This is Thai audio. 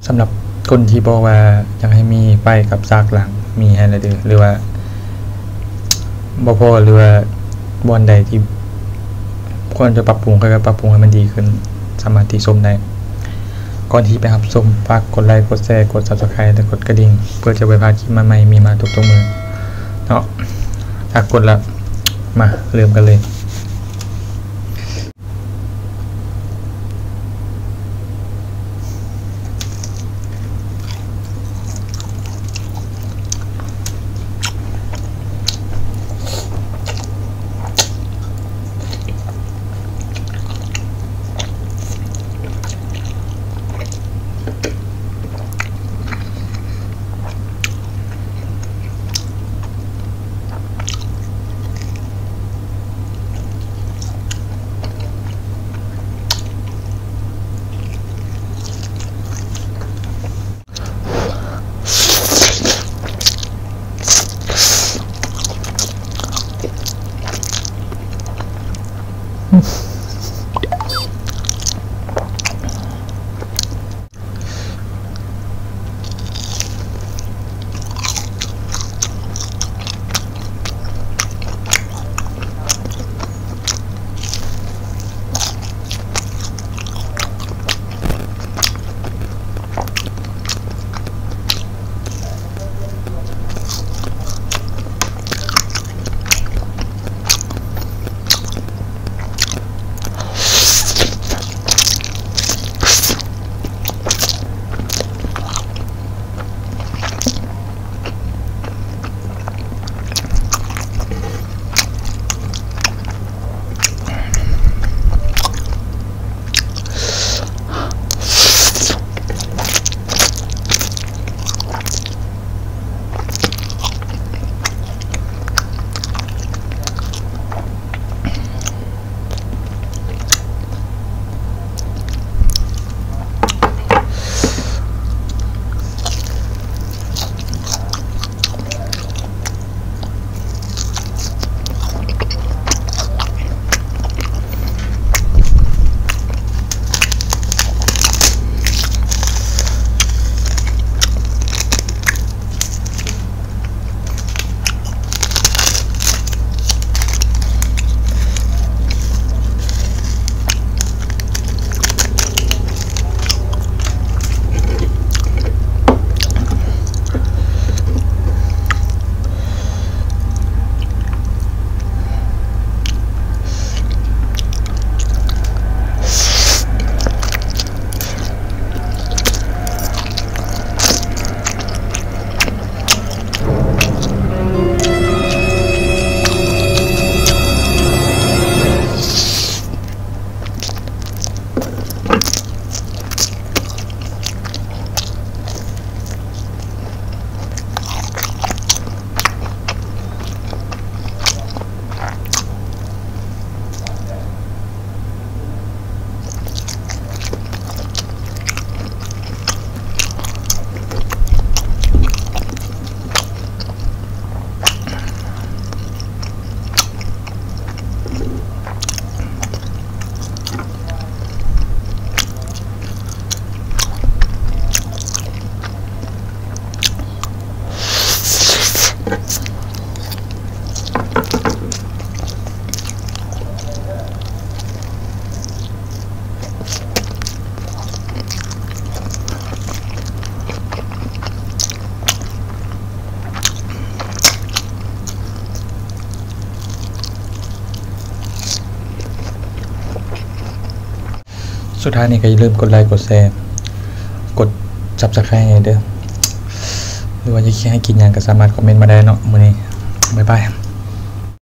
สำหรับคนที่บอกว่าอยากให้มีไฟกับซากหลังมีให้เลยเด้อหรือว่าบ่พอหรือว่าบอนใดที่ควรจะปรับปรุงก็ปรับปรุงให้มันดีขึ้นสามารถที่ชมได้ก่อนที่ไปรับชมฝากกดไลค์กดแชร์กด Subscribe และกดกระดิ่งเพื่อจะไปพลาดคลิปใหม่ๆมีมาทุกๆมื้อเนาะถ้ากดแล้วมาเริ่มกันเลยสุดท้ายนี้ก็อย่าลืมกดไลค์กดแชร์กด Subscribe ให้เด้อหรือว่าจะให้กินอย่างก็สามารถคอมเมนต์มาได้เนาะมื้อนี้บ๊ายบาย